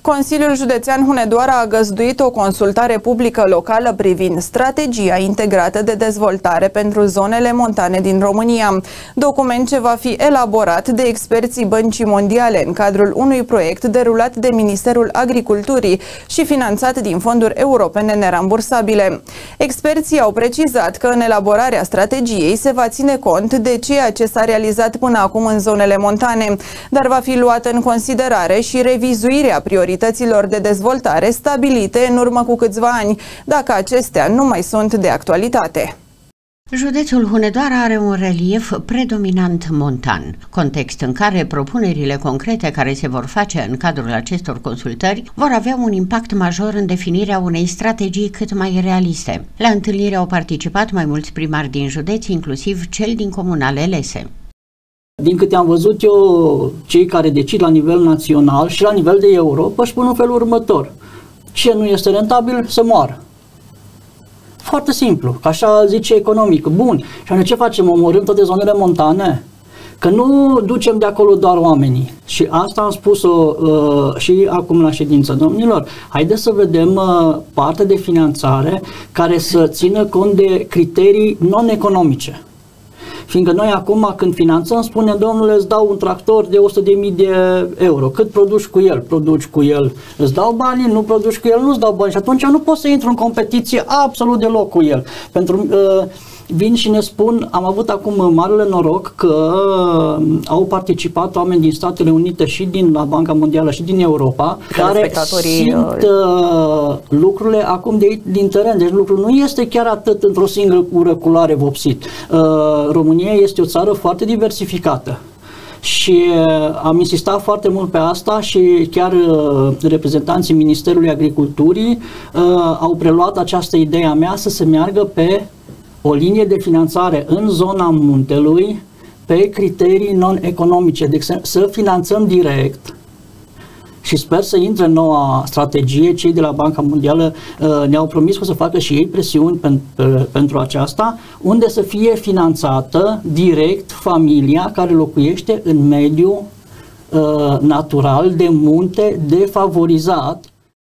Consiliul Județean Hunedoara a găzduit o consultare publică locală privind strategia integrată de dezvoltare pentru zonele montane din România, document ce va fi elaborat de experții Băncii Mondiale în cadrul unui proiect derulat de Ministerul Agriculturii și finanțat din fonduri europene nerambursabile. Experții au precizat că în elaborarea strategiei se va ține cont de ceea ce s-a realizat până acum în zonele montane, dar va fi luată în considerare și revizuirea priorităților de dezvoltare stabilite în urmă cu câțiva ani, dacă acestea nu mai sunt de actualitate. Județul Hunedoara are un relief predominant montan, context în care propunerile concrete care se vor face în cadrul acestor consultări vor avea un impact major în definirea unei strategii cât mai realiste. La întâlnire au participat mai mulți primari din județ, inclusiv cel din comunale Lese. Din câte am văzut eu, cei care decid la nivel național și la nivel de Europa își pun în felul următor: ce nu este rentabil, să moară. Foarte simplu, că așa zice economic. Bun, și atunci ce facem? Omorâm toate zonele montane? Că nu ducem de acolo doar oamenii. Și asta am spus-o și acum la ședință. Domnilor, haideți să vedem partea de finanțare care să țină cont de criterii non-economice. Fiindcă noi acum când finanțăm spunem: domnule, îți dau un tractor de 100.000 de euro. Cât produci cu el? Produci cu el. Îți dau banii? Nu produci cu el? Nu-ți dau bani. Și atunci nu poți să intru în competiție absolut deloc cu el. Pentru vin și ne spun, am avut acum marele noroc că au participat oameni din Statele Unite și din la Banca Mondială și din Europa, care simt lucrurile acum din teren. Deci lucrul nu este chiar atât într-o singură culoare vopsit. România este o țară foarte diversificată. Și am insistat foarte mult pe asta și chiar reprezentanții Ministerului Agriculturii au preluat această idee a mea să se meargă pe o linie de finanțare în zona muntelui pe criterii non-economice, deci să finanțăm direct. Și sper să intre în noua strategie. Cei de la Banca Mondială ne-au promis că o să facă și ei presiuni pentru aceasta, unde să fie finanțată direct familia care locuiește în mediul natural de munte defavorizat,